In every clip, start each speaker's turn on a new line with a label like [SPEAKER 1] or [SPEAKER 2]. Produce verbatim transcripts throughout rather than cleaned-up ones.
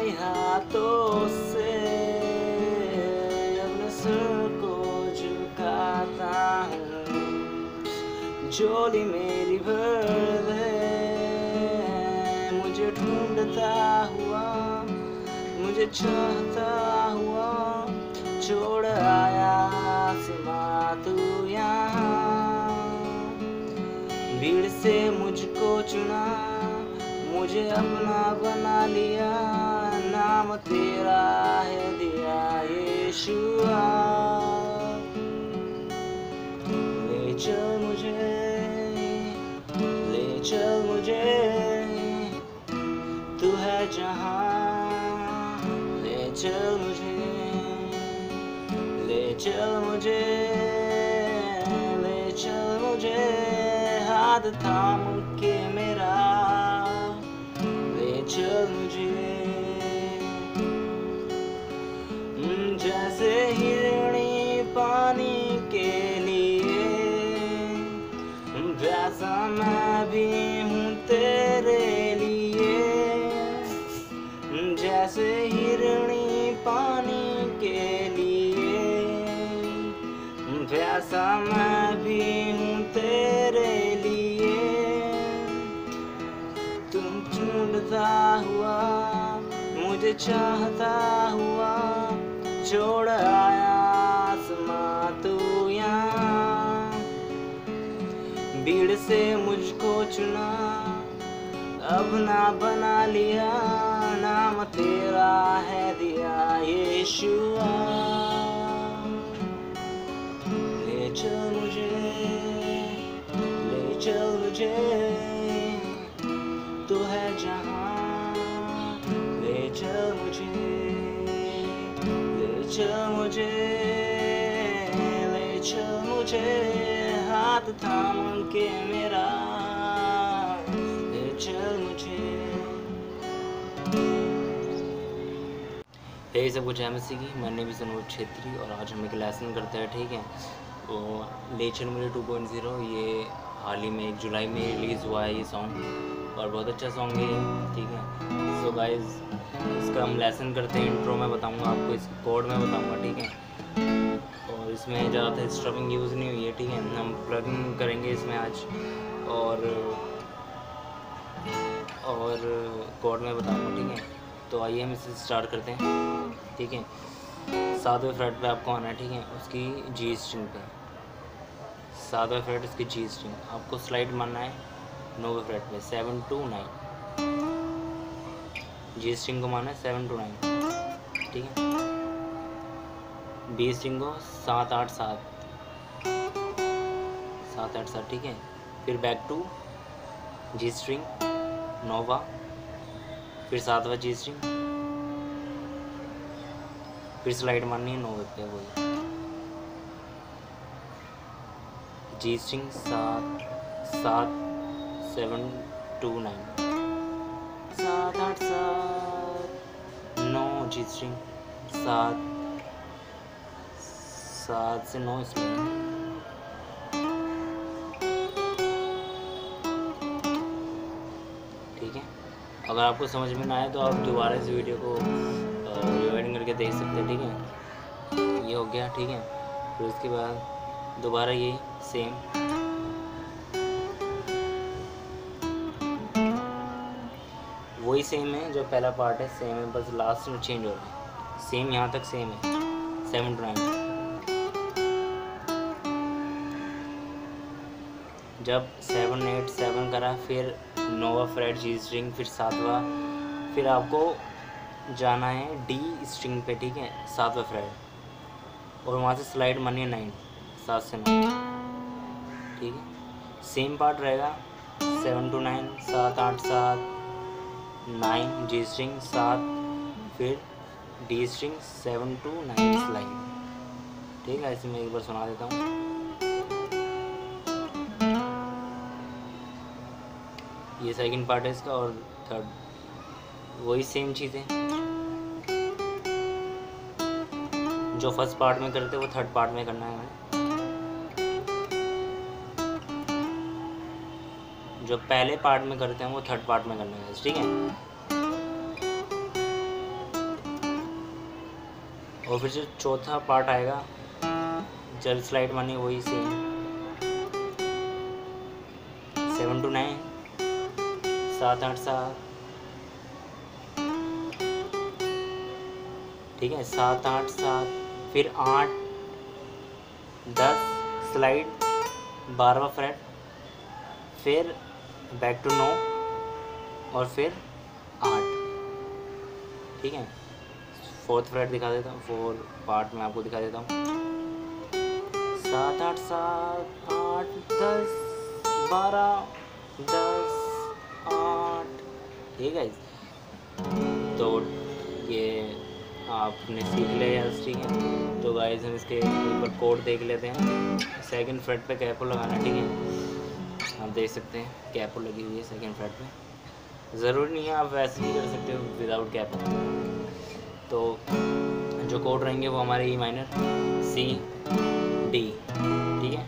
[SPEAKER 1] खाली हाथों से अपने सिर को झुकाता हूँ, झोली मेरी भर दे मुझे ढूंढता हुआ, मुझे चाहता हुआ, छोड़ आया सिमा तू यहाँ। भीड़ से मुझको चुना, मुझे अपना बना लिया, नाम तेरा है दिया यीशुआ। ले चल मुझे, ले चल मुझे, तू है जहाँ। ले चल मुझे, ले चल मुझे, ले चल मुझे, हाथ थाम के मेरा ले चल मुझे। जैसे हिरणी पानी के लिए, वैसा मैं भी हूँ तेरे लिए। जैसे हिरणी पानी के लिए, वैसा मैं भी हूँ तेरे लिए। तुम ढूंढता हुआ, मुझे चाहता हुआ, छोड़ आया आसमां तू यहाँ। भीड़ से मुझको चुना, अपना बना लिया, नाम तेरा है दिया यीशुआ। ले चल मुझे, ले चल मुझे, तू है जहाँ। ले चल मुझे, ले चल मुझे, ले चल मुझे, हाथ थाम के मेरा ले चल मुझे। यही सब कुछ है मसीह की। मैंने भी सनोज छेत्री और आज हम एक लेसन करते हैं, ठीक है। तो ले चल मुझे टू पॉइंट ज़ीरो ये हाल ही में एक जुलाई में रिलीज़ हुआ है ये सॉन्ग, और बहुत अच्छा सॉन्ग है, ठीक है। सो गाइस इसका हम लेसन करते हैं। इंट्रो में बताऊंगा आपको, इस कोड में बताऊंगा, ठीक है। और इसमें ज़्यादातर स्ट्रबिंग यूज़ नहीं हुई है, ठीक है। हम प्लगिंग करेंगे इसमें आज, और और कोड में बताऊंगा, ठीक है। तो आइए हम इसे स्टार्ट करते हैं, ठीक है। सातवें फ्रेट पे आपको आना है, ठीक है, उसकी जी स्ट्रिंग पे। सातवें फ्रेट उसकी जी स्ट्रिंग आपको स्लाइड मारना है नौवें फ्रेट पे, seven two nine. G string को मारना है सेवन टू नाइन, ठीक है। बी स्ट्रिंग को सात आठ सात सात आठ सात, ठीक है। फिर बैक टू जी स्ट्रिंग नौवा, फिर सातवां जी स्ट्रिंग, फिर स्लाइड मारनी है नौवे पे, वही जी स्ट्रिंग सात सात सेवन टू नाइन, सात आठ सात नौ जी स्ट्रिंग, सात सात से नौ इसमें, ठीक है। अगर आपको समझ में ना आए तो आप दोबारा इस वीडियो को रिवाइंड करके देख सकते हैं, ठीक है। ये हो गया, ठीक है। फिर उसके बाद दोबारा यही सेम, वही सेम है जो पहला पार्ट है, सेम है, बस लास्ट में चेंज हो रहा है। सेम यहाँ तक सेम है, सेवन टू नाइन। जब सेवन एट सेवन करा, फिर नौवा फ्रेट जी स्ट्रिंग, फिर सातवां, फिर आपको जाना है डी स्ट्रिंग पे, ठीक है, सातवां फ्रेट, और वहाँ से स्लाइड मारनी है नाइन, सात से नौ, ठीक है। सेम पार्ट रहेगा, सेवन टू नाइन, सात आठ सात, नाइन जी स्ट्रिंग, सात, फिर D string, seven two nine slide, ठीक है। इसे मैं एक बार सुना देता हूँ। ये सेकंड पार्ट है इसका, और थर्ड वही सेम चीज़ है जो फर्स्ट पार्ट में करते वो थर्ड पार्ट में करना है हमें। जो पहले पार्ट में करते हैं वो थर्ड पार्ट में करना है, ठीक है। और फिर जो चौथा पार्ट आएगा जल स्लाइड मानी वही सेम सेवन टू नाइन, सात आठ सात, ठीक है, सात आठ सात, फिर आठ दस स्लाइड, बारहवा फ्रेट, फिर बैक टू नौ और फिर आठ, ठीक है। फोर्थ फ्रेट दिखा देता हूँ, फोर पार्ट में आपको दिखा देता हूँ। सात आठ सात आठ दस बारह दस आठ, ठीक है। तो ये आपने सीख लिया यार, ठीक है। तो गाइस हम इसके ऊपर कोड देख लेते हैं। सेकंड फ्रेट पे कैपो लगाना, ठीक है। आप देख सकते हैं कैपो लगी हुई है सेकंड फ्रेट पे। ज़रूरी नहीं है, आप वैसे ही कर सकते हो विदाउट कैपो। तो जो कोड रहेंगे वो हमारे ई माइनर सी डी, ठीक है,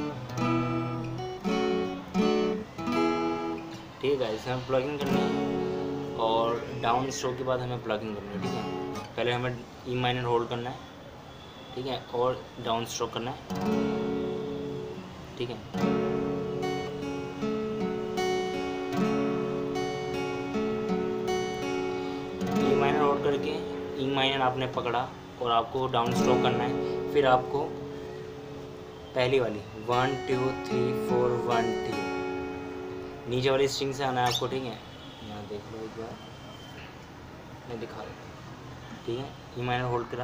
[SPEAKER 1] ठीक है। इसे हमें प्लगिंग करनी है और डाउन स्ट्रोक के बाद हमें प्लगिंग करनी है, ठीक है। पहले हमें ई माइनर होल्ड करना है, ठीक है, और डाउन स्ट्रोक करना है, ठीक है। ई माइनर होल्ड करके ई माइनर आपने पकड़ा और आपको डाउन स्ट्रोक करना है। फिर आपको पहली वाली one two three four one three नीचे वाली स्ट्रिंग से आना है आपको, ठीक है। यहाँ देख लो एक बार, मैं दिखा रहा हूँ, ठीक है। ई माइनर होल्ड करा,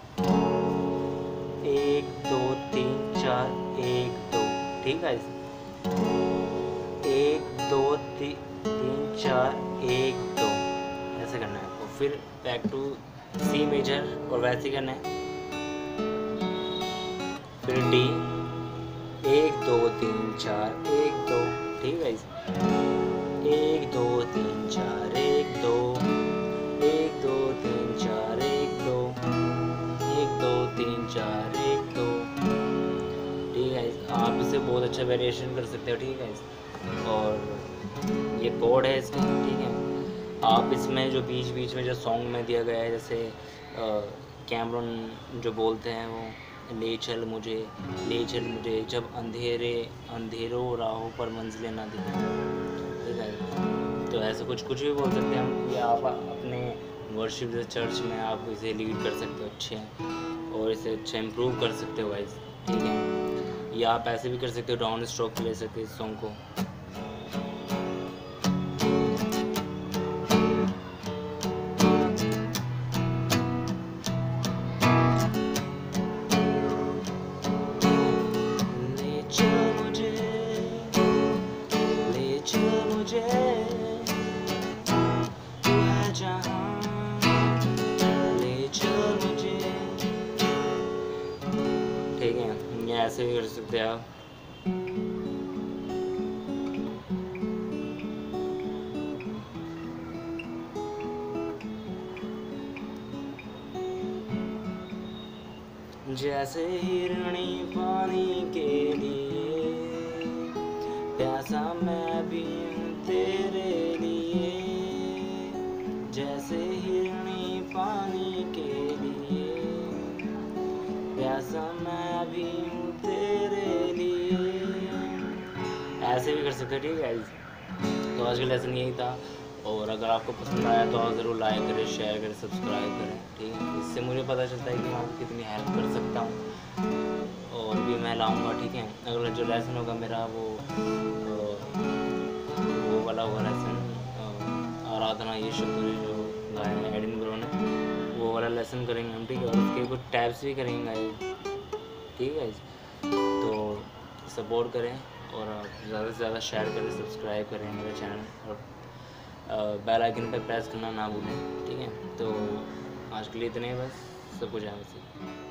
[SPEAKER 1] एक दो तीन चार एक दो, ठीक है। एक दो ती, तीन चार एक दो ऐसे करना है आपको। फिर बैक टू सी मेजर और वैसे करना है। फिर डी, एक दो तीन चार एक दो, ठीक है। एक दो तीन चार एक दो, एक दो तीन चार एक दो, एक दो तीन चार एक दो, ठीक है। आप इससे बहुत अच्छा वेरिएशन कर सकते हो, ठीक है। और ये कोड है इसका, ठीक है। आप इसमें जो बीच बीच में जो सॉन्ग में दिया गया है, जैसे कैमरन जो बोलते हैं वो ले चल मुझे ले चल मुझे जब अंधेरे अंधेरों राहों पर मंजिलें ना दिखें, ठीक है। तो ऐसे कुछ कुछ भी बोल सकते हैं हम, या आप अपने वर्शिप चर्च में आप इसे लीड कर सकते हो अच्छे, और इसे अच्छा इम्प्रूव कर सकते हो गाइस, ठीक है। या आप ऐसे भी कर सकते हो, डाउन स्ट्रोक ले सकते हो इस सॉन्ग को। ठीक है, ये ऐसे भी कर सकते हैं आप। जैसे हिरणी पानी के लिए प्यासा मैं भी हूँ तेरे लिए, जैसे हिरणी पानी के लिए प्यासा मैं भी हूँ तेरे लिए, ऐसे भी कर सकते हैं, ठीक है। तो आज का लेसन यही था, और अगर आपको पसंद आया तो आप ज़रूर लाइक करें, शेयर करें, सब्सक्राइब करें, ठीक है। इससे मुझे पता चलता है कि मैं आपकी कितनी हेल्प कर सकता हूँ, और भी मैं लाऊंगा, ठीक है। अगला जो लेसन होगा मेरा वो वो वाला होगा लेसन, आराधना ये शब्द ने जो गाया है एडिनबरो ने, वो वाला लेसन करेंगे हम, ठीक है। और उसके कुछ टैब्स भी करेंगे, ठीक है। तो सपोर्ट करें और ज़्यादा से ज़्यादा शेयर करें, सब्सक्राइब करें मेरे चैनल, और बेल आइकन पर प्रेस करना ना भूलें, ठीक है। तो आज के लिए इतने ही बस, सब कुछ है वैसे।